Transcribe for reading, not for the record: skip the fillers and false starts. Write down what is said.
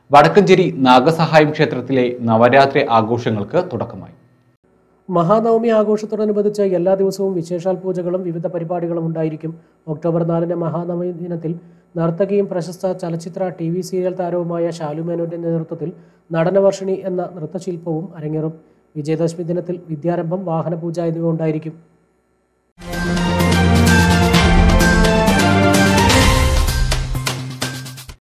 വടക്കഞ്ചേരി നാഗസഹായം ക്ഷേത്രത്തിലെ നവരാത്രി ആഘോഷങ്ങൾക്ക് തുടക്കമായി. മഹാനവമി ആഘോഷത്തോടനുബന്ധിച്ച് എല്ലാ ദിവസവും വിശേഷാൽ പൂജകളും വിവിധ പരിപാടികളും ഉണ്ടായിരിക്കും. ഒക്ടോബർ 4-ന് മഹാനവമി ദിനത്തിൽ നർത്തകിയും പ്രശസ്ത ചലച്ചിത്ര TV സീരിയൽ താരവുമായ ശാലു മേനോന്റെ നേതൃത്വത്തിൽ നടനവർഷിണി എന്ന നൃത്തശില്പവും അരങ്ങേറും. വിജയദശമി ദിനത്തിൽ വിദ്യാരംഭം, വാഹനപൂജ എന്നിവ ഉണ്ടായിരിക്കും.